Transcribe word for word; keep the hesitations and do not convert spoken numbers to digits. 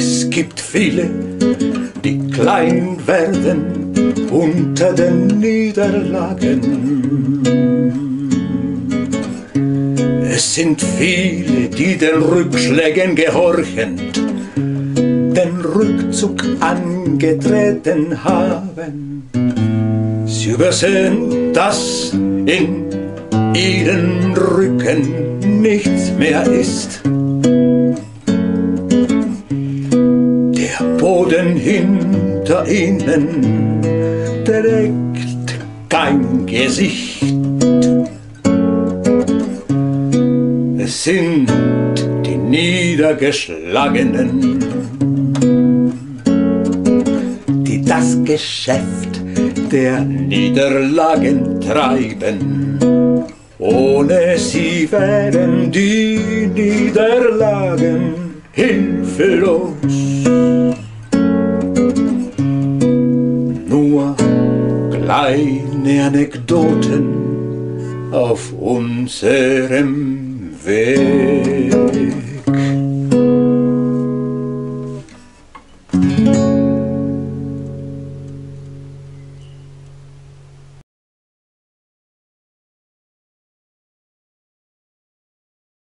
Es gibt viele, die klein werden unter den Niederlagen. Es sind viele, die den Rückschlägen gehorchend den Rückzug angetreten haben. Sie übersehen, dass in ihren Rücken nichts mehr ist. Der Boden hinter ihnen trägt kein Gesicht. Es sind die Niedergeschlagenen, die das Geschäft der Niederlagen treiben. Ohne sie wären die Niederlagen hilflos. Nur kleine Anekdoten auf unserem Weg.